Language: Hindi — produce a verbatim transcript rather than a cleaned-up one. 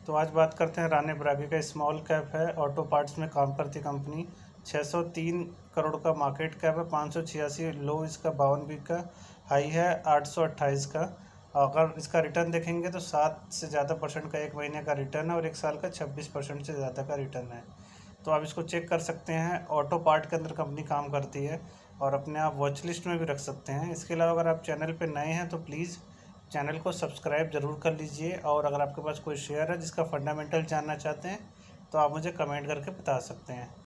तो आज बात करते हैं रानी ब्रागी का। स्मॉल कैप है, ऑटो पार्ट्स में काम करती कंपनी। छः सौ तीन करोड़ का मार्केट कैप है, पाँच सौ छियासी लो इसका बावन वीक का, हाई है आठ सौ अट्ठाईस का। अगर इसका रिटर्न देखेंगे तो सात से ज़्यादा परसेंट का एक महीने का रिटर्न है और एक साल का छब्बीस परसेंट से ज़्यादा का रिटर्न है। तो आप इसको चेक कर सकते हैं। ऑटो पार्ट के अंदर कंपनी काम करती है और अपने आप वॉच लिस्ट में भी रख सकते हैं। इसके अलावा अगर आप चैनल पर नए हैं तो प्लीज़ चैनल को सब्सक्राइब ज़रूर कर लीजिए, और अगर आपके पास कोई शेयर है जिसका फंडामेंटल जानना चाहते हैं तो आप मुझे कमेंट करके बता सकते हैं।